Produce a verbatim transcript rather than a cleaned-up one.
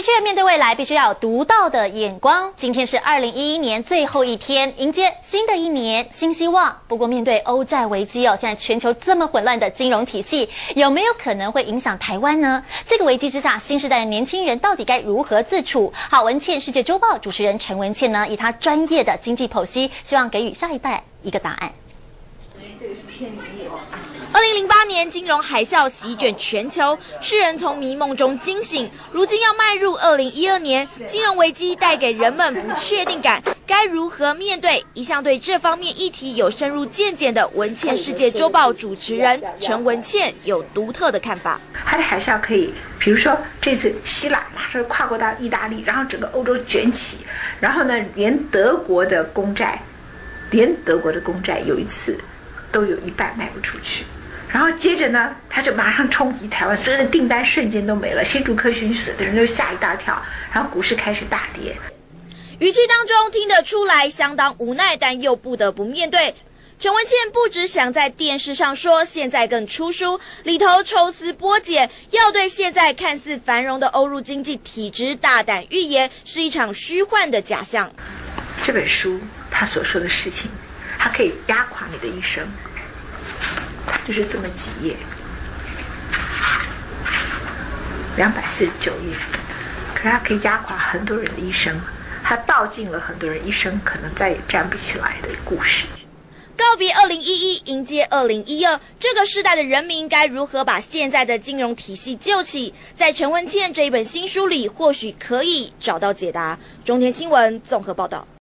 确面对未来，必须要有独到的眼光。今天是二零一一年最后一天，迎接新的一年新希望。不过，面对欧债危机哦，现在全球这么混乱的金融体系，有没有可能会影响台湾呢？这个危机之下，新时代的年轻人到底该如何自处？好，文茜世界周报主持人陈文茜呢，以她专业的经济剖析，希望给予下一代一个答案。 这个是偏民业。二零零八年金融海啸席卷全球，世人从迷梦中惊醒。如今要迈入二零一二年，金融危机带给人们不确定感，该如何面对？一向对这方面议题有深入见解的文茜世界周报主持人陈文茜有独特的看法。 它的海啸可以，比如说这次希腊马上跨过到意大利，然后整个欧洲卷起，然后呢，连德国的公债，连德国的公债有一次都有一半卖不出去。然后接着呢，他就马上冲击台湾，所有的订单瞬间都没了，新竹科学所的人都吓一大跳，然后股市开始大跌。 语气当中听得出来相当无奈，但又不得不面对。陈文茜不只想在电视上说，现在更出书，里头抽丝剥茧，要对现在看似繁荣的欧陆经济体制大胆预言，是一场虚幻的假象。 这本书他所说的事情，它可以压垮你的一生。就是这么几页，两百四十九页，可是它可以压垮很多人的一生，它道尽了很多人一生可能再也站不起来的故事。 告别二零一一，迎接二零一二，这个时代的人民该如何把现在的金融体系救起？在陈文茜这一本新书里，或许可以找到解答。中天新闻综合报道。